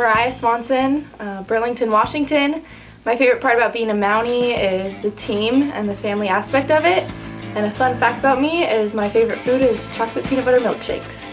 Mariah Swanson, Burlington, Washington. My favorite part about being a Mountie is the team and the family aspect of it. And a fun fact about me is my favorite food is chocolate peanut butter milkshakes.